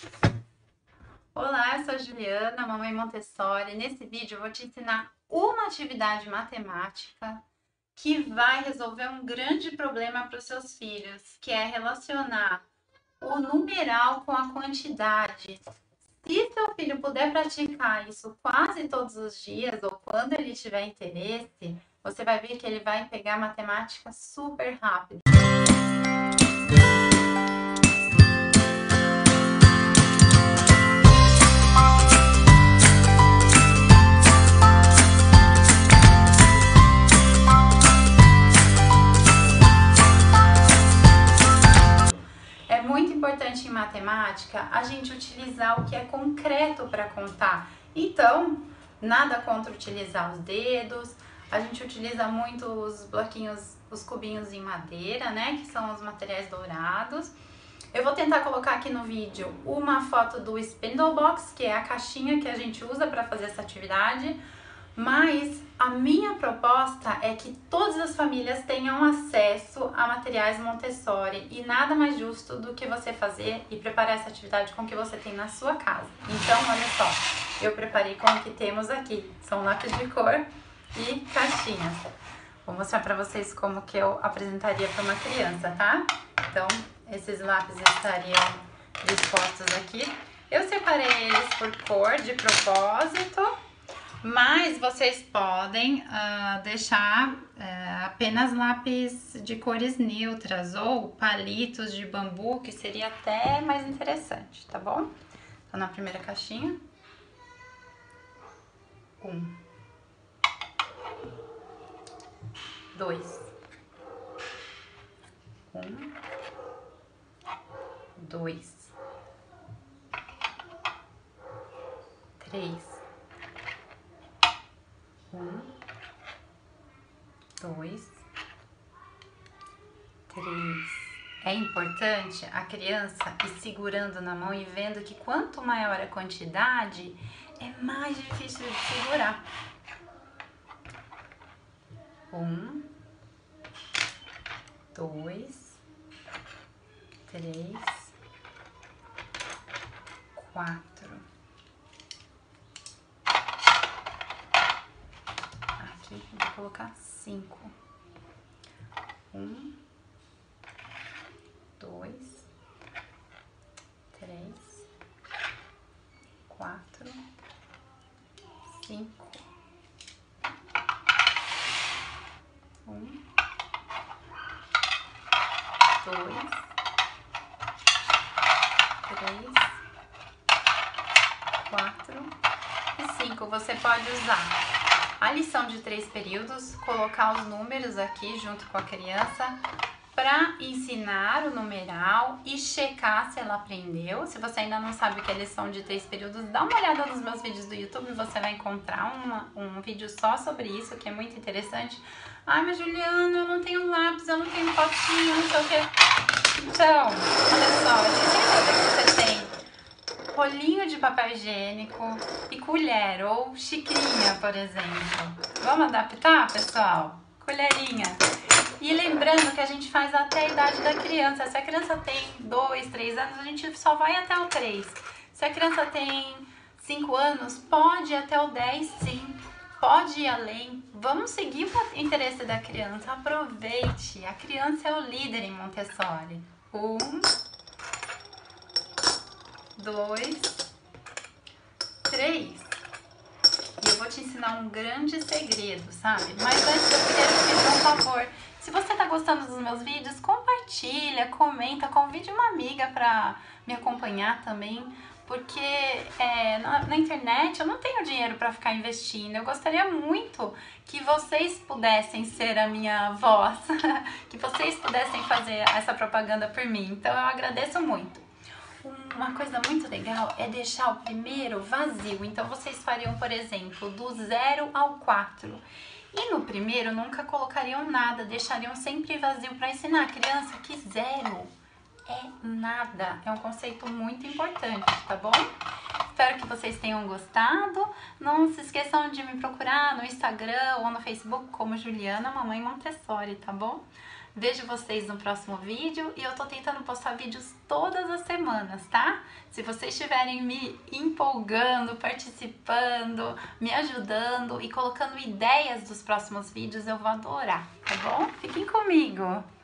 Olá, eu sou a Juliana, mamãe Montessori. Nesse vídeo eu vou te ensinar uma atividade matemática que vai resolver um grande problema para os seus filhos, que é relacionar o numeral com a quantidade. Se seu filho puder praticar isso quase todos os dias ou quando ele tiver interesse, você vai ver que ele vai pegar matemática super rápido. É muito importante em matemática a gente utilizar o que é concreto para contar. Então, nada contra utilizar os dedos. A gente utiliza muito os bloquinhos, os cubinhos em madeira, né? Que são os materiais dourados. Eu vou tentar colocar aqui no vídeo uma foto do Spindle Box, que é a caixinha que a gente usa para fazer essa atividade. Mas a minha proposta é que todas as famílias tenham acesso a materiais Montessori e nada mais justo do que você fazer e preparar essa atividade com o que você tem na sua casa. Então, olha só, eu preparei com o que temos aqui, são lápis de cor e caixinhas. Vou mostrar para vocês como que eu apresentaria para uma criança, tá? Então, esses lápis estariam dispostos aqui. Eu separei eles por cor de propósito. Mas vocês podem deixar apenas lápis de cores neutras ou palitos de bambu, que seria até mais interessante, tá bom? Então, na primeira caixinha, 1, 2, 1, 2, 3, 1, 2, 3. É importante a criança ir segurando na mão e vendo que quanto maior a quantidade, é mais difícil de segurar. 1, 2, 3, 4. Vou colocar 5. 1, 2, 3, 4, 5. 1, 2, 3, 4 e 5. Você pode usar a lição de 3 períodos, colocar os números aqui junto com a criança para ensinar o numeral e checar se ela aprendeu. Se você ainda não sabe o que é lição de 3 períodos, dá uma olhada nos meus vídeos do YouTube, você vai encontrar um vídeo só sobre isso, que é muito interessante. Ai, mas Juliana, eu não tenho lápis, eu não tenho potinho, não sei o que. Então, olha só, a gente tem que você tem rolinho de papel higiênico e colher ou xicrinha, por exemplo. Vamos adaptar, pessoal? Colherinha. E lembrando que a gente faz até a idade da criança. Se a criança tem 2, 3 anos, a gente só vai até o 3. Se a criança tem 5 anos, pode ir até o 10, sim. Pode ir além. Vamos seguir o interesse da criança. Aproveite. A criança é o líder em Montessori. 1, 2, 3. E eu vou te ensinar um grande segredo, sabe? Mas antes eu queria te pedir um favor. Se você tá gostando dos meus vídeos, compartilha, comenta, convide uma amiga pra me acompanhar também. Porque na internet eu não tenho dinheiro pra ficar investindo. Eu gostaria muito que vocês pudessem ser a minha voz. Que vocês pudessem fazer essa propaganda por mim. Então eu agradeço muito. Uma coisa muito legal é deixar o primeiro vazio. Então, vocês fariam, por exemplo, do 0 ao 4. E no primeiro, nunca colocariam nada, deixariam sempre vazio para ensinar a criança que 0 é nada. É um conceito muito importante, tá bom? Espero que vocês tenham gostado. Não se esqueçam de me procurar no Instagram ou no Facebook como Juliana Mamãe Montessori, tá bom? Vejo vocês no próximo vídeo e eu tô tentando postar vídeos todas as semanas, tá? Se vocês estiverem me empolgando, participando, me ajudando e colocando ideias dos próximos vídeos, eu vou adorar, tá bom? Fiquem comigo!